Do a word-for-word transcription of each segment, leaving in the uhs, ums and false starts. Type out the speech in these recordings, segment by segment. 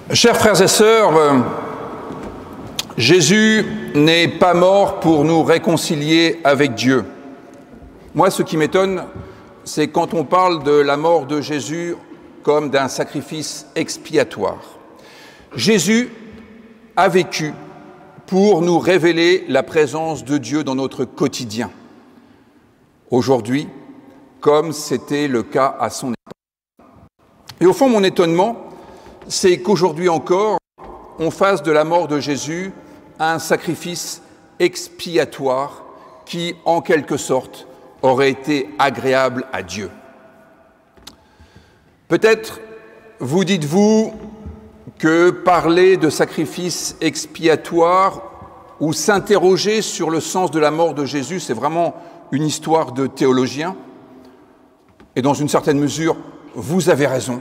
Chers frères et sœurs, euh, Jésus n'est pas mort pour nous réconcilier avec Dieu. Moi, ce qui m'étonne, c'est quand on parle de la mort de Jésus comme d'un sacrifice expiatoire. Jésus a vécu pour nous révéler la présence de Dieu dans notre quotidien. Aujourd'hui, comme c'était le cas à son époque. Et au fond, mon étonnement, c'est qu'aujourd'hui encore, on fasse de la mort de Jésus un sacrifice expiatoire qui, en quelque sorte, aurait été agréable à Dieu. Peut-être vous dites-vous que parler de sacrifice expiatoire ou s'interroger sur le sens de la mort de Jésus, c'est vraiment une histoire de théologien. Et dans une certaine mesure, vous avez raison.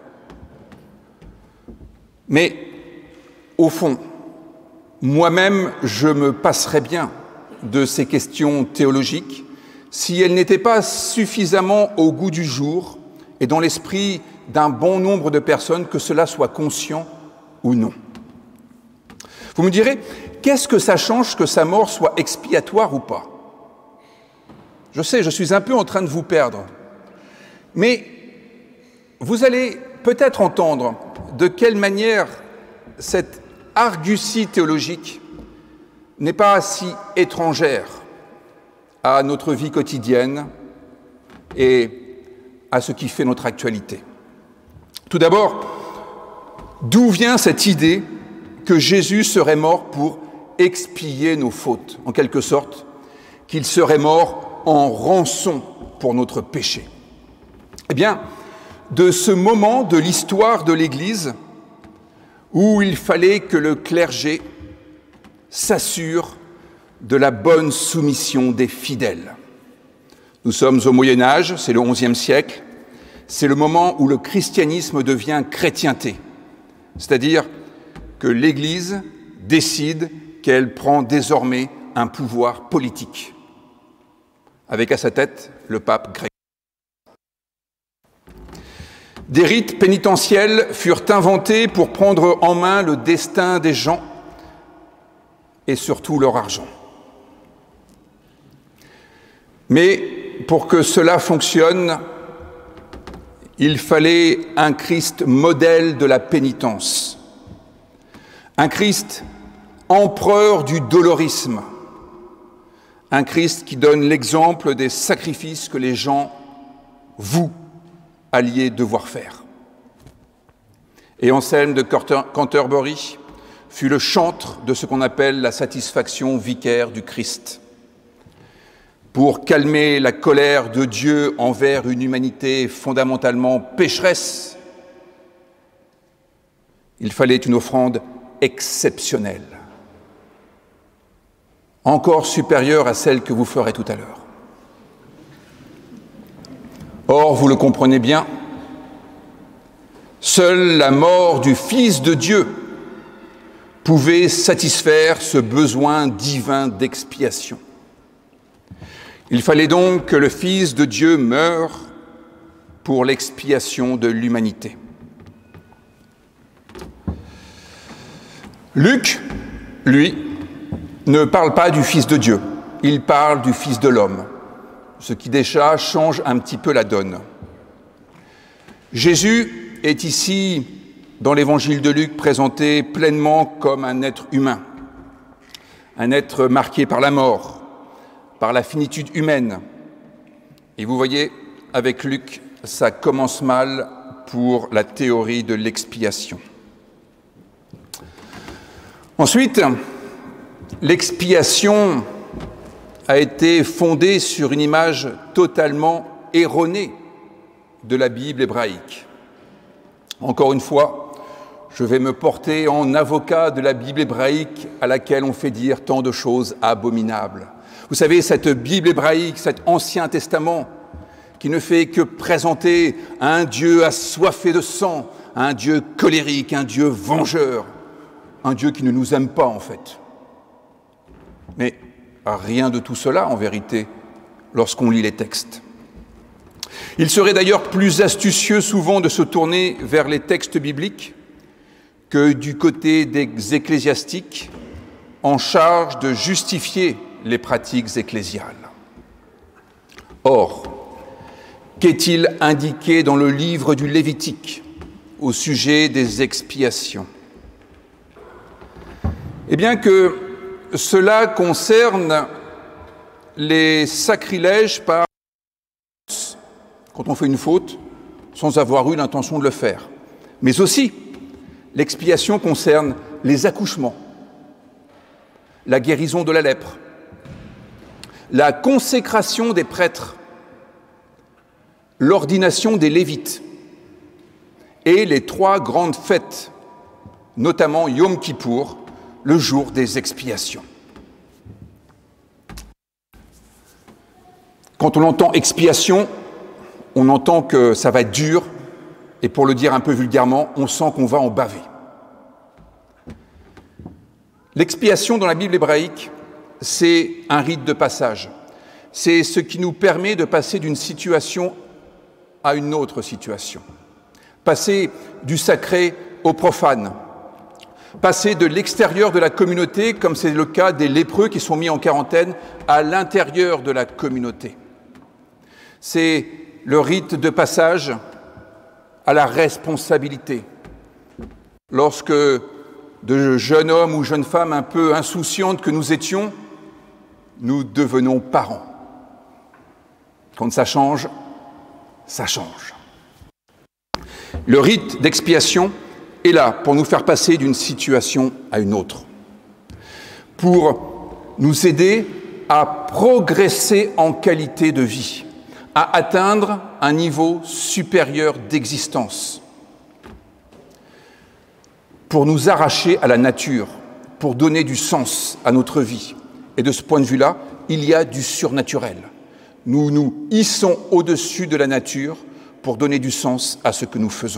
Mais, au fond, moi-même, je me passerais bien de ces questions théologiques si elles n'étaient pas suffisamment au goût du jour et dans l'esprit d'un bon nombre de personnes, que cela soit conscient ou non. Vous me direz, qu'est-ce que ça change que sa mort soit expiatoire ou pas? Je sais, je suis un peu en train de vous perdre, mais vous allez peut-être entendre de quelle manière cette argutie théologique n'est pas si étrangère à notre vie quotidienne et à ce qui fait notre actualité. Tout d'abord, d'où vient cette idée que Jésus serait mort pour expier nos fautes, en quelque sorte, qu'il serait mort en rançon pour notre péché? Eh bien, de ce moment de l'histoire de l'Église où il fallait que le clergé s'assure de la bonne soumission des fidèles. Nous sommes au Moyen-Âge, c'est le onzième siècle, c'est le moment où le christianisme devient chrétienté, c'est-à-dire que l'Église décide qu'elle prend désormais un pouvoir politique, avec à sa tête le pape grec. Des rites pénitentiels furent inventés pour prendre en main le destin des gens et surtout leur argent. Mais pour que cela fonctionne, il fallait un Christ modèle de la pénitence, un Christ empereur du dolorisme, un Christ qui donne l'exemple des sacrifices que les gens, vous, alliez devoir faire. Et Anselme de Canterbury fut le chantre de ce qu'on appelle la satisfaction vicaire du Christ. Pour calmer la colère de Dieu envers une humanité fondamentalement pécheresse, il fallait une offrande exceptionnelle, encore supérieure à celle que vous ferez tout à l'heure. Or, vous le comprenez bien, seule la mort du Fils de Dieu pouvait satisfaire ce besoin divin d'expiation. Il fallait donc que le Fils de Dieu meure pour l'expiation de l'humanité. Luc, lui, ne parle pas du Fils de Dieu, il parle du Fils de l'homme, ce qui déjà change un petit peu la donne. Jésus est ici, dans l'évangile de Luc, présenté pleinement comme un être humain, un être marqué par la mort, par la finitude humaine. Et vous voyez, avec Luc, ça commence mal pour la théorie de l'expiation. Ensuite, l'expiation a été fondée sur une image totalement erronée de la Bible hébraïque. Encore une fois, je vais me porter en avocat de la Bible hébraïque à laquelle on fait dire tant de choses abominables. Vous savez, cette Bible hébraïque, cet Ancien Testament, qui ne fait que présenter un Dieu assoiffé de sang, un Dieu colérique, un Dieu vengeur, un Dieu qui ne nous aime pas en fait. Mais rien de tout cela, en vérité, lorsqu'on lit les textes. Il serait d'ailleurs plus astucieux souvent de se tourner vers les textes bibliques que du côté des ecclésiastiques en charge de justifier les pratiques ecclésiales. Or, qu'est-il indiqué dans le livre du Lévitique au sujet des expiations? Eh bien que cela concerne les sacrilèges par quand on fait une faute sans avoir eu l'intention de le faire. Mais aussi, l'expiation concerne les accouchements, la guérison de la lèpre, la consécration des prêtres, l'ordination des Lévites et les trois grandes fêtes, notamment Yom Kippour, le jour des expiations. Quand on entend expiation, on entend que ça va être dur, et pour le dire un peu vulgairement, on sent qu'on va en baver. L'expiation dans la Bible hébraïque, c'est un rite de passage. C'est ce qui nous permet de passer d'une situation à une autre situation. Passer du sacré au profane. Passer de l'extérieur de la communauté, comme c'est le cas des lépreux qui sont mis en quarantaine, à l'intérieur de la communauté. C'est le rite de passage à la responsabilité. Lorsque de jeunes hommes ou jeunes femmes un peu insouciantes que nous étions, nous devenons parents. Quand ça change, ça change. Le rite d'expiation est là pour nous faire passer d'une situation à une autre, pour nous aider à progresser en qualité de vie, à atteindre un niveau supérieur d'existence, pour nous arracher à la nature, pour donner du sens à notre vie. Et de ce point de vue-là, il y a du surnaturel. Nous nous hissons au-dessus de la nature pour donner du sens à ce que nous faisons.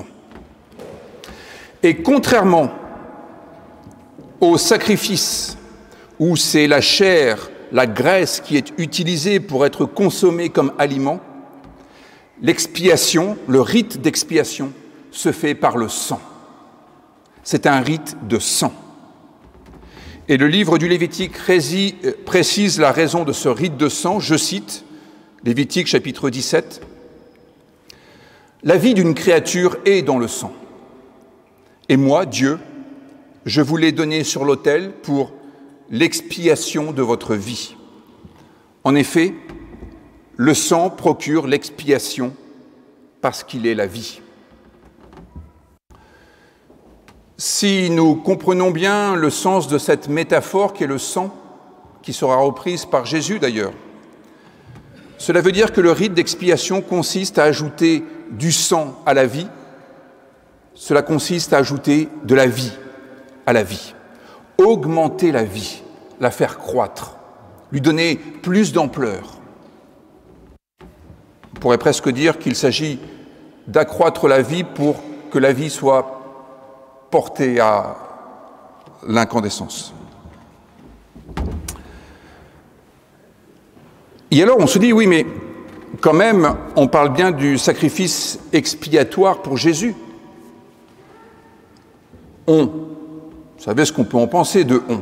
Et contrairement au sacrifice où c'est la chair, la graisse qui est utilisée pour être consommée comme aliment, l'expiation, le rite d'expiation, se fait par le sang. C'est un rite de sang. Et le livre du Lévitique précise la raison de ce rite de sang, je cite, Lévitique chapitre dix-sept, « La vie d'une créature est dans le sang. Et moi, Dieu, je vous l'ai donné sur l'autel pour l'expiation de votre vie. En effet, le sang procure l'expiation parce qu'il est la vie. » Si nous comprenons bien le sens de cette métaphore qu'est le sang, qui sera reprise par Jésus d'ailleurs, cela veut dire que le rite d'expiation consiste à ajouter du sang à la vie, cela consiste à ajouter de la vie à la vie, augmenter la vie, la faire croître, lui donner plus d'ampleur. On pourrait presque dire qu'il s'agit d'accroître la vie pour que la vie soit portée à l'incandescence. Et alors on se dit, oui, mais quand même, on parle bien du sacrifice expiatoire pour Jésus. On. Vous savez ce qu'on peut en penser de on.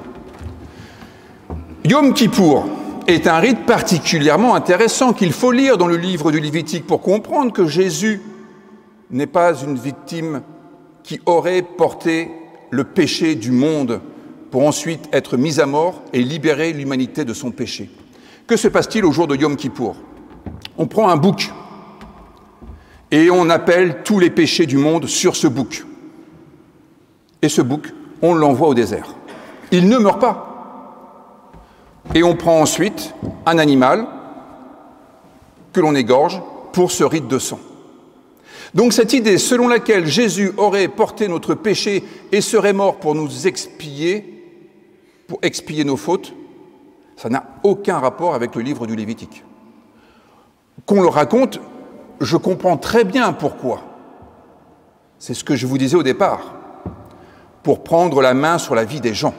Yom Kippour est un rite particulièrement intéressant qu'il faut lire dans le livre du Lévitique pour comprendre que Jésus n'est pas une victime qui aurait porté le péché du monde pour ensuite être mis à mort et libérer l'humanité de son péché. Que se passe-t-il au jour de Yom Kippour? On prend un bouc et on appelle tous les péchés du monde sur ce bouc. Et ce bouc, on l'envoie au désert. Il ne meurt pas. Et on prend ensuite un animal que l'on égorge pour ce rite de sang. Donc cette idée selon laquelle Jésus aurait porté notre péché et serait mort pour nous expier, pour expier nos fautes, ça n'a aucun rapport avec le livre du Lévitique. Qu'on le raconte, je comprends très bien pourquoi. C'est ce que je vous disais au départ, pour prendre la main sur la vie des gens.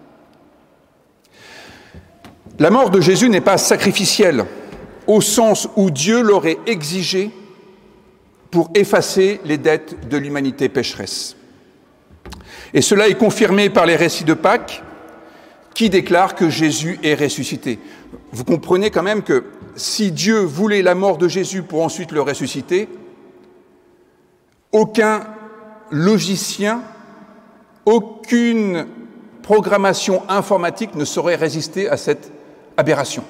La mort de Jésus n'est pas sacrificielle, au sens où Dieu l'aurait exigé pour effacer les dettes de l'humanité pécheresse. Et cela est confirmé par les récits de Pâques qui déclarent que Jésus est ressuscité. Vous comprenez quand même que si Dieu voulait la mort de Jésus pour ensuite le ressusciter, aucun logicien, aucune programmation informatique ne saurait résister à cette aberration.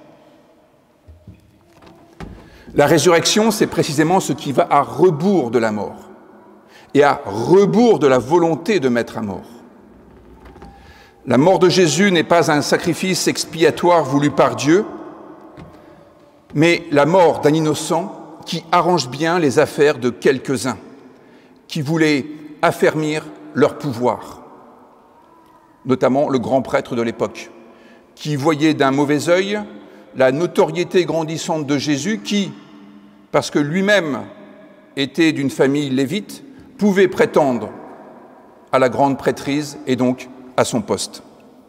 La résurrection, c'est précisément ce qui va à rebours de la mort et à rebours de la volonté de mettre à mort. La mort de Jésus n'est pas un sacrifice expiatoire voulu par Dieu, mais la mort d'un innocent qui arrange bien les affaires de quelques-uns, qui voulaient affermir leur pouvoir, notamment le grand prêtre de l'époque, qui voyait d'un mauvais œil la notoriété grandissante de Jésus, qui, parce que lui-même était d'une famille lévite, pouvait prétendre à la grande prêtrise et donc à son poste.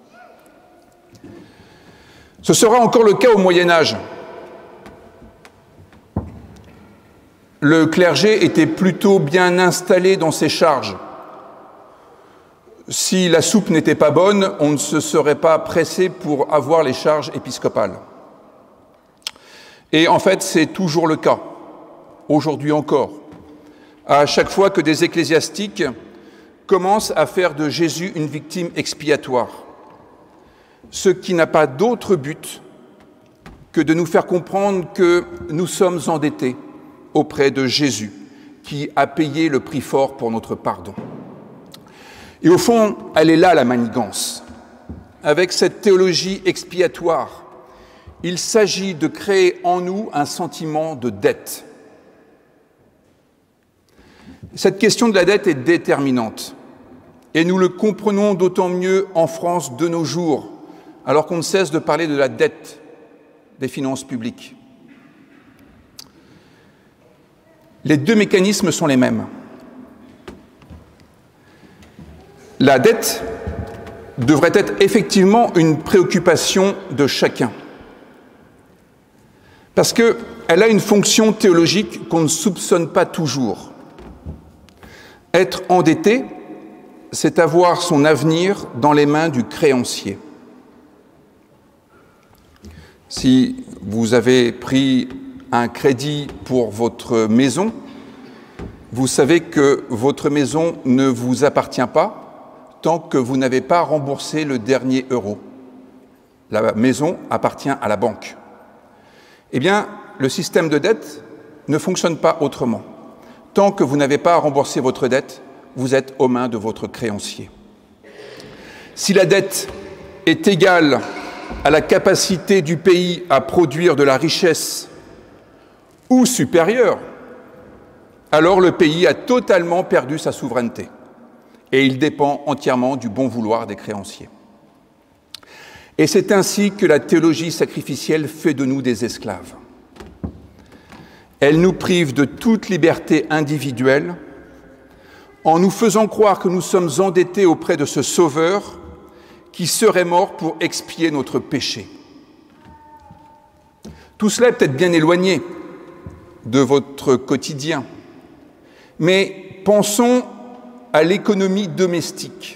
Ce sera encore le cas au Moyen-Âge. Le clergé était plutôt bien installé dans ses charges. Si la soupe n'était pas bonne, on ne se serait pas pressé pour avoir les charges épiscopales. Et en fait, c'est toujours le cas, aujourd'hui encore. À chaque fois que des ecclésiastiques commencent à faire de Jésus une victime expiatoire, ce qui n'a pas d'autre but que de nous faire comprendre que nous sommes endettés auprès de Jésus, qui a payé le prix fort pour notre pardon. Et au fond, elle est là la manigance. Avec cette théologie expiatoire, il s'agit de créer en nous un sentiment de dette. Cette question de la dette est déterminante, et nous le comprenons d'autant mieux en France de nos jours, alors qu'on ne cesse de parler de la dette des finances publiques. Les deux mécanismes sont les mêmes. La dette devrait être effectivement une préoccupation de chacun, parce qu'elle a une fonction théologique qu'on ne soupçonne pas toujours. Être endetté, c'est avoir son avenir dans les mains du créancier. Si vous avez pris un crédit pour votre maison, vous savez que votre maison ne vous appartient pas tant que vous n'avez pas remboursé le dernier euro. La maison appartient à la banque. Eh bien, le système de dette ne fonctionne pas autrement. Tant que vous n'avez pas remboursé votre dette, vous êtes aux mains de votre créancier. Si la dette est égale à la capacité du pays à produire de la richesse ou supérieure, alors le pays a totalement perdu sa souveraineté et il dépend entièrement du bon vouloir des créanciers. Et c'est ainsi que la théologie sacrificielle fait de nous des esclaves. Elle nous prive de toute liberté individuelle en nous faisant croire que nous sommes endettés auprès de ce Sauveur qui serait mort pour expier notre péché. Tout cela est peut-être bien éloigné de votre quotidien, mais pensons à l'économie domestique.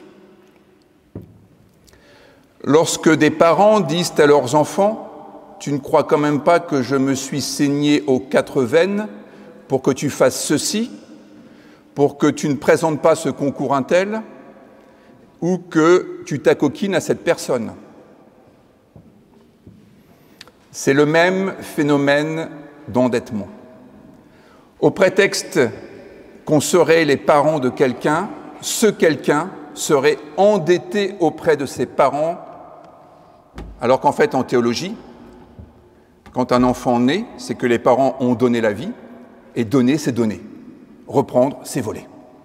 Lorsque des parents disent à leurs enfants « Tu ne crois quand même pas que je me suis saigné aux quatre veines pour que tu fasses ceci, pour que tu ne présentes pas ce concours intel, ou que tu t'acoquines à cette personne ». C'est le même phénomène d'endettement. Au prétexte qu'on serait les parents de quelqu'un, ce quelqu'un serait endetté auprès de ses parents, alors qu'en fait, en théologie, quand un enfant naît, c'est que les parents ont donné la vie, et donner, c'est donner. Reprendre, c'est voler.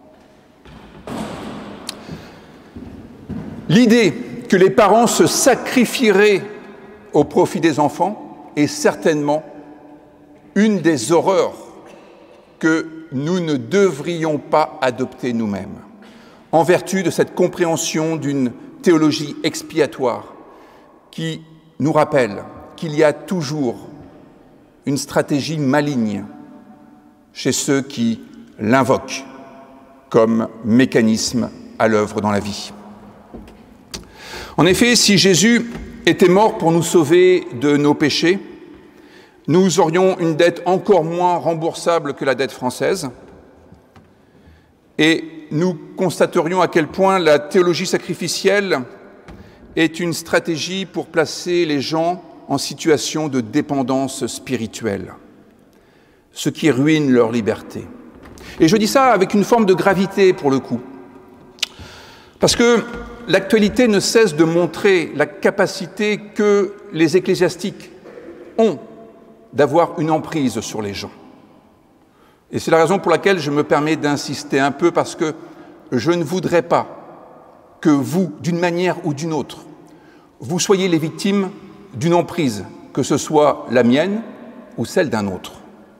L'idée que les parents se sacrifieraient au profit des enfants est certainement une des horreurs que nous ne devrions pas adopter nous-mêmes, en vertu de cette compréhension d'une théologie expiatoire qui nous rappelle qu'il y a toujours une stratégie maligne chez ceux qui l'invoquent comme mécanisme à l'œuvre dans la vie. En effet, si Jésus était mort pour nous sauver de nos péchés, nous aurions une dette encore moins remboursable que la dette française, et nous constaterions à quel point la théologie sacrificielle est une stratégie pour placer les gens en situation de dépendance spirituelle, ce qui ruine leur liberté. Et je dis ça avec une forme de gravité pour le coup, parce que l'actualité ne cesse de montrer la capacité que les ecclésiastiques ont d'avoir une emprise sur les gens. Et c'est la raison pour laquelle je me permets d'insister un peu, parce que je ne voudrais pas que vous, d'une manière ou d'une autre, vous soyez les victimes d'une emprise, que ce soit la mienne ou celle d'un autre.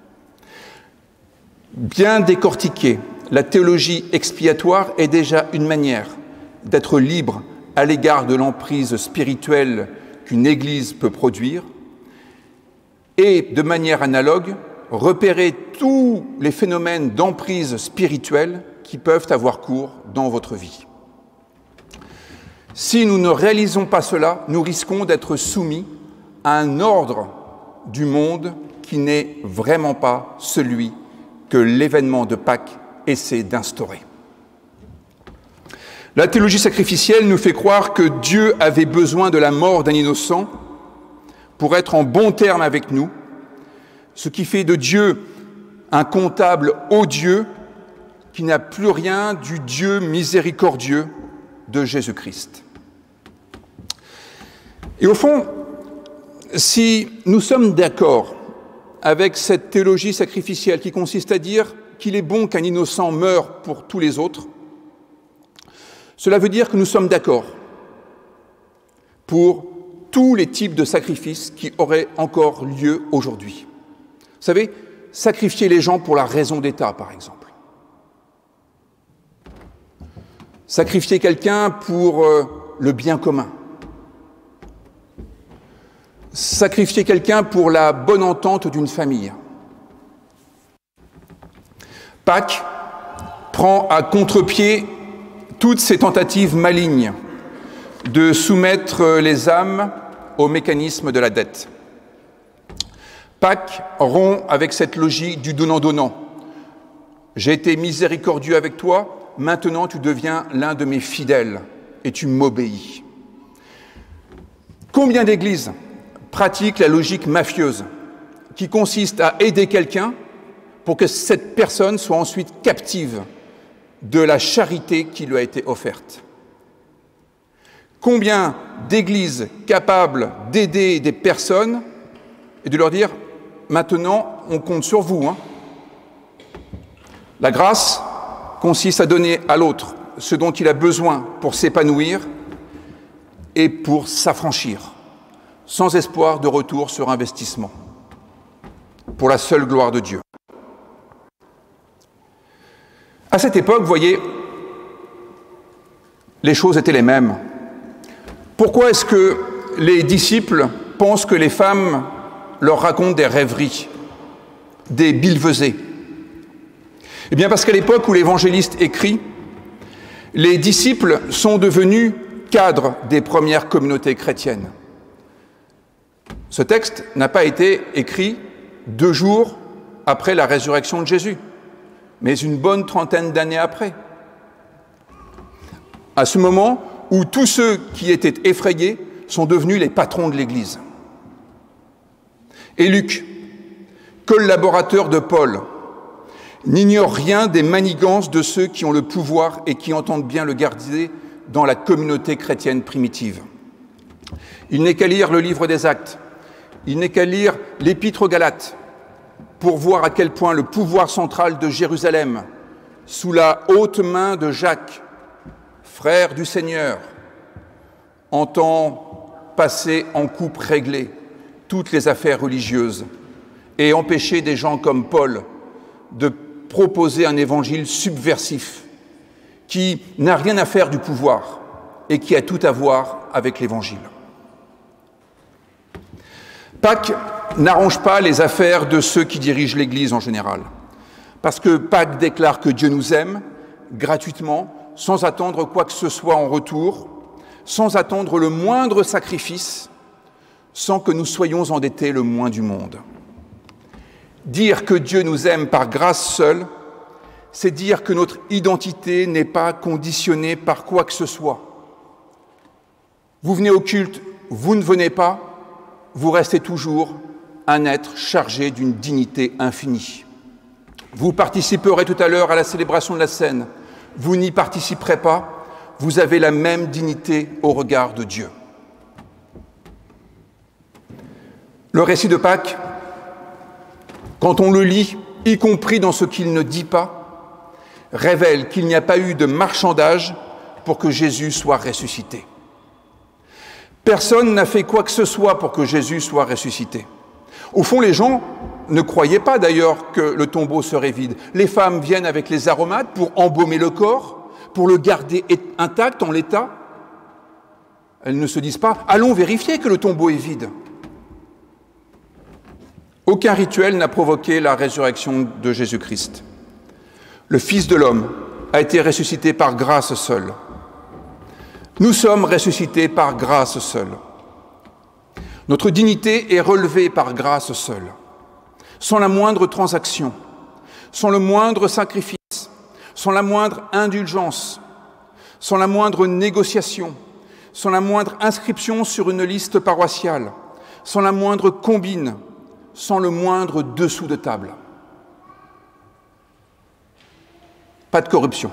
Bien décortiquée, la théologie expiatoire est déjà une manière d'être libre à l'égard de l'emprise spirituelle qu'une Église peut produire, et de manière analogue, repérer tous les phénomènes d'emprise spirituelle qui peuvent avoir cours dans votre vie. Si nous ne réalisons pas cela, nous risquons d'être soumis à un ordre du monde qui n'est vraiment pas celui que l'événement de Pâques essaie d'instaurer. La théologie sacrificielle nous fait croire que Dieu avait besoin de la mort d'un innocent pour être en bon terme avec nous, ce qui fait de Dieu un comptable odieux qui n'a plus rien du Dieu miséricordieux de Jésus-Christ. Et au fond, si nous sommes d'accord avec cette théologie sacrificielle qui consiste à dire qu'il est bon qu'un innocent meure pour tous les autres, cela veut dire que nous sommes d'accord pour tous les types de sacrifices qui auraient encore lieu aujourd'hui. Vous savez, sacrifier les gens pour la raison d'État, par exemple. Sacrifier quelqu'un pour euh, le bien commun. Sacrifier quelqu'un pour la bonne entente d'une famille. Pâques prend à contre-pied toutes ces tentatives malignes de soumettre les âmes au mécanisme de la dette. Pâques rompt avec cette logique du donnant-donnant. J'ai été miséricordieux avec toi, maintenant tu deviens l'un de mes fidèles et tu m'obéis. Combien d'églises pratiquent la logique mafieuse qui consiste à aider quelqu'un pour que cette personne soit ensuite captive de la charité qui lui a été offerte? Combien d'églises capables d'aider des personnes et de leur dire « maintenant, on compte sur vous hein. ». La grâce consiste à donner à l'autre ce dont il a besoin pour s'épanouir et pour s'affranchir, sans espoir de retour sur investissement, pour la seule gloire de Dieu. À cette époque, vous voyez, les choses étaient les mêmes. Pourquoi est-ce que les disciples pensent que les femmes leur racontent des rêveries, des billevesées? Eh bien parce qu'à l'époque où l'évangéliste écrit, les disciples sont devenus cadres des premières communautés chrétiennes. Ce texte n'a pas été écrit deux jours après la résurrection de Jésus, mais une bonne trentaine d'années après. À ce moment où tous ceux qui étaient effrayés sont devenus les patrons de l'Église. Et Luc, collaborateur de Paul, n'ignore rien des manigances de ceux qui ont le pouvoir et qui entendent bien le garder dans la communauté chrétienne primitive. Il n'est qu'à lire le livre des Actes, il n'est qu'à lire l'Épître aux Galates pour voir à quel point le pouvoir central de Jérusalem, sous la haute main de Jacques, frère du Seigneur, entend passer en coupe réglée toutes les affaires religieuses et empêcher des gens comme Paul de proposer un évangile subversif qui n'a rien à faire du pouvoir et qui a tout à voir avec l'évangile. Pâques n'arrange pas les affaires de ceux qui dirigent l'Église en général, parce que Pâques déclare que Dieu nous aime gratuitement sans attendre quoi que ce soit en retour, sans attendre le moindre sacrifice, sans que nous soyons endettés le moins du monde. Dire que Dieu nous aime par grâce seule, c'est dire que notre identité n'est pas conditionnée par quoi que ce soit. Vous venez au culte, vous ne venez pas, vous restez toujours un être chargé d'une dignité infinie. Vous participerez tout à l'heure à la célébration de la Seine, vous n'y participerez pas, vous avez la même dignité au regard de Dieu. Le récit de Pâques, quand on le lit, y compris dans ce qu'il ne dit pas, révèle qu'il n'y a pas eu de marchandage pour que Jésus soit ressuscité. Personne n'a fait quoi que ce soit pour que Jésus soit ressuscité. Au fond, les gens ne croyaient pas d'ailleurs que le tombeau serait vide. Les femmes viennent avec les aromates pour embaumer le corps, pour le garder intact en l'état. Elles ne se disent pas « allons vérifier que le tombeau est vide ». Aucun rituel n'a provoqué la résurrection de Jésus-Christ. Le Fils de l'homme a été ressuscité par grâce seule. Nous sommes ressuscités par grâce seule. Notre dignité est relevée par grâce seule, sans la moindre transaction, sans le moindre sacrifice, sans la moindre indulgence, sans la moindre négociation, sans la moindre inscription sur une liste paroissiale, sans la moindre combine, sans le moindre dessous de table. Pas de corruption.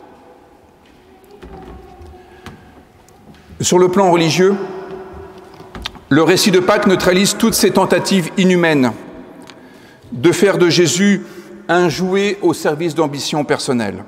Sur le plan religieux, le récit de Pâques neutralise toutes ces tentatives inhumaines de faire de Jésus un jouet au service d'ambitions personnelles.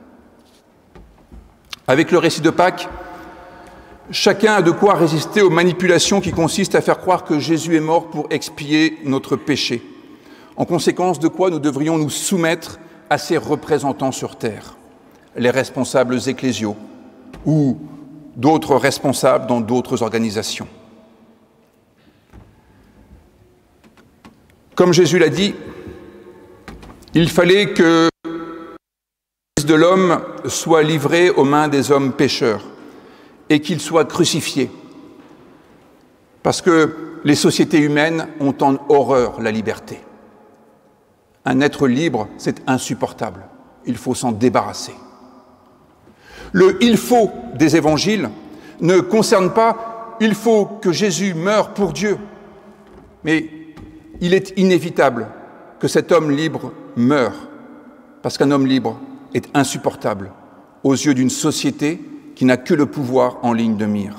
Avec le récit de Pâques, chacun a de quoi résister aux manipulations qui consistent à faire croire que Jésus est mort pour expier notre péché. En conséquence de quoi nous devrions nous soumettre à ses représentants sur terre, les responsables ecclésiaux ou d'autres responsables dans d'autres organisations. Comme Jésus l'a dit, il fallait que le Fils de l'homme soit livré aux mains des hommes pécheurs et qu'il soit crucifié, parce que les sociétés humaines ont en horreur la liberté. Un être libre, c'est insupportable. Il faut s'en débarrasser. Le « il faut » des évangiles ne concerne pas « il faut que Jésus meure pour Dieu », mais il est inévitable que cet homme libre meure, parce qu'un homme libre est insupportable aux yeux d'une société qui n'a que le pouvoir en ligne de mire.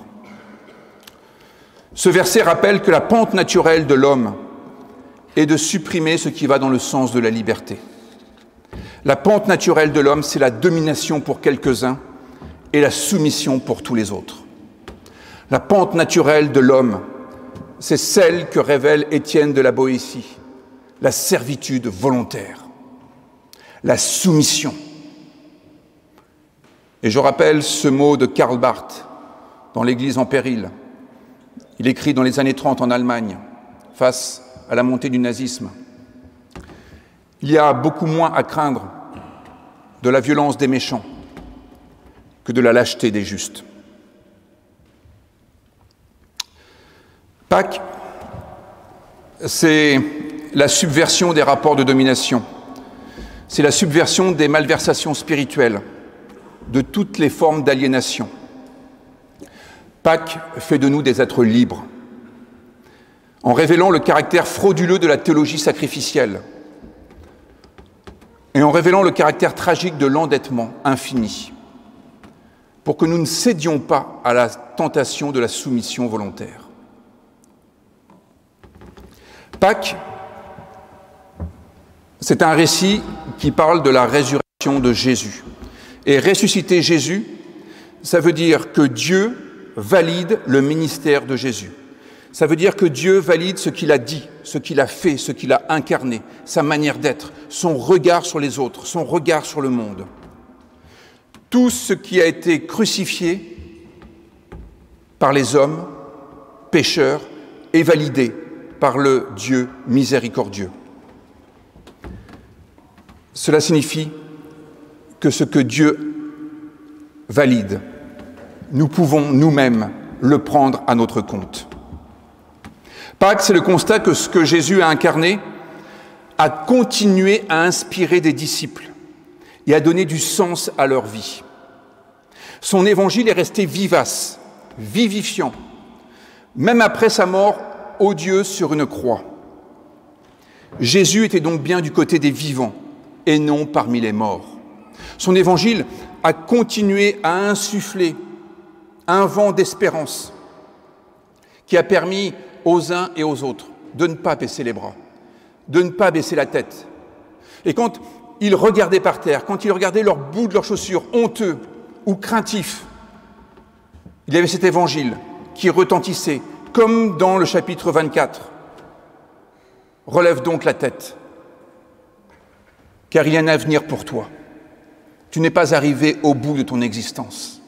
Ce verset rappelle que la pente naturelle de l'homme est de supprimer ce qui va dans le sens de la liberté. La pente naturelle de l'homme, c'est la domination pour quelques-uns et la soumission pour tous les autres. La pente naturelle de l'homme, c'est celle que révèle Étienne de la Boétie, la servitude volontaire, la soumission. Et je rappelle ce mot de Karl Barth dans l'Église en péril. Il écrit dans les années trente en Allemagne, face à la montée du nazisme. Il y a beaucoup moins à craindre de la violence des méchants que de la lâcheté des justes. Pâques, c'est la subversion des rapports de domination, c'est la subversion des malversations spirituelles, de toutes les formes d'aliénation. Pâques fait de nous des êtres libres, en révélant le caractère frauduleux de la théologie sacrificielle et en révélant le caractère tragique de l'endettement infini, pour que nous ne cédions pas à la tentation de la soumission volontaire. Pâques, c'est un récit qui parle de la résurrection de Jésus. Et ressusciter Jésus, ça veut dire que Dieu valide le ministère de Jésus. Ça veut dire que Dieu valide ce qu'il a dit, ce qu'il a fait, ce qu'il a incarné, sa manière d'être, son regard sur les autres, son regard sur le monde. Tout ce qui a été crucifié par les hommes, pécheurs, est validé par le Dieu miséricordieux. Cela signifie que ce que Dieu valide. Nous pouvons nous-mêmes le prendre à notre compte. Pâques, c'est le constat que ce que Jésus a incarné a continué à inspirer des disciples et à donner du sens à leur vie. Son évangile est resté vivace, vivifiant, même après sa mort odieuse sur une croix. Jésus était donc bien du côté des vivants et non parmi les morts. Son évangile a continué à insuffler un vent d'espérance qui a permis aux uns et aux autres de ne pas baisser les bras, de ne pas baisser la tête. Et quand ils regardaient par terre, quand ils regardaient leur bout de leurs chaussures, honteux ou craintifs, il y avait cet évangile qui retentissait, comme dans le chapitre vingt-quatre. Relève donc la tête, car il y a un avenir pour toi. Tu n'es pas arrivé au bout de ton existence.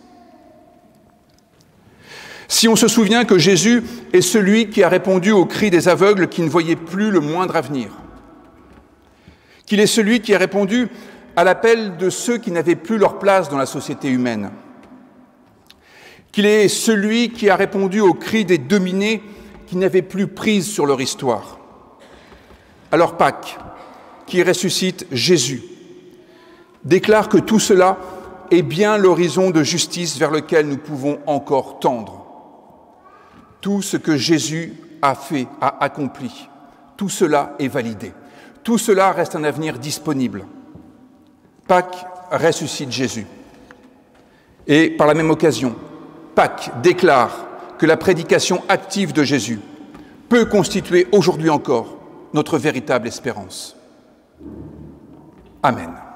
Si on se souvient que Jésus est celui qui a répondu au cri des aveugles qui ne voyaient plus le moindre avenir, qu'il est celui qui a répondu à l'appel de ceux qui n'avaient plus leur place dans la société humaine, qu'il est celui qui a répondu au cri des dominés qui n'avaient plus prise sur leur histoire. Alors Pâques, qui ressuscite Jésus, déclare que tout cela est bien l'horizon de justice vers lequel nous pouvons encore tendre. Tout ce que Jésus a fait, a accompli, tout cela est validé. Tout cela reste un avenir disponible. Pâques ressuscite Jésus. Et par la même occasion, Pâques déclare que la prédication active de Jésus peut constituer aujourd'hui encore notre véritable espérance. Amen.